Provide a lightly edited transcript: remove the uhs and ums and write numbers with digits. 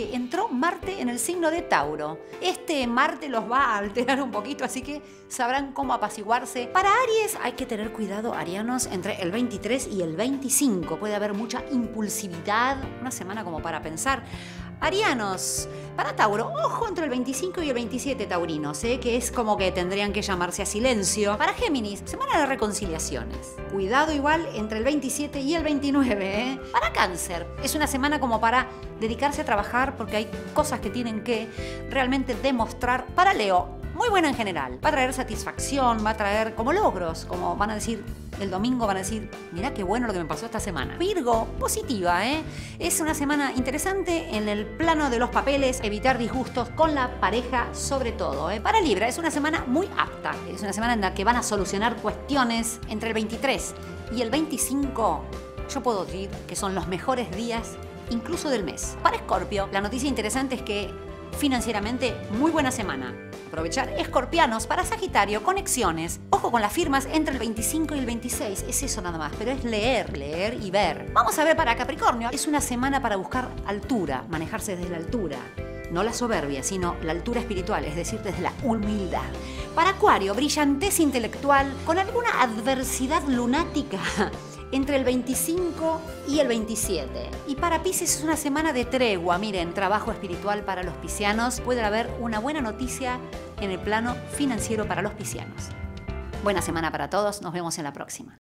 porque entró Marte en el signo de Tauro. Este Marte los va a alterar un poquito, así que sabrán cómo apaciguarse. Para Aries hay que tener cuidado, arianos, entre el 23 y el 25. Puede haber mucha impulsividad, una semana como para pensar. Arianos, para Tauro, ojo entre el 25 y el 27 taurinos, que es como que tendrían que llamarse a silencio. Para Géminis, semana de reconciliaciones. Cuidado igual entre el 27 y el 29. Para Cáncer, es una semana como para dedicarse a trabajar porque hay cosas que tienen que realmente demostrar. Para Leo, muy buena en general. Va a traer satisfacción, va a traer como logros, como van a decir el domingo, van a decir, mirá qué bueno lo que me pasó esta semana. Virgo, positiva, Es una semana interesante en el plano de los papeles, evitar disgustos con la pareja sobre todo, Para Libra, es una semana muy apta. Es una semana en la que van a solucionar cuestiones entre el 23 y el 25. Yo puedo decir que son los mejores días incluso del mes. Para Escorpio, la noticia interesante es que financieramente muy buena semana. Aprovechar escorpianos. Para Sagitario, conexiones. Ojo con las firmas entre el 25 y el 26. Es eso nada más, pero es leer y ver. Vamos a ver para Capricornio. Es una semana para buscar altura, manejarse desde la altura. No la soberbia, sino la altura espiritual, es decir, desde la humildad. Para Acuario, brillantez intelectual con alguna adversidad lunática entre el 25 y el 27. Y para Piscis es una semana de tregua. Miren, trabajo espiritual para los piscianos. Puede haber una buena noticia en el plano financiero para los piscianos. Buena semana para todos. Nos vemos en la próxima.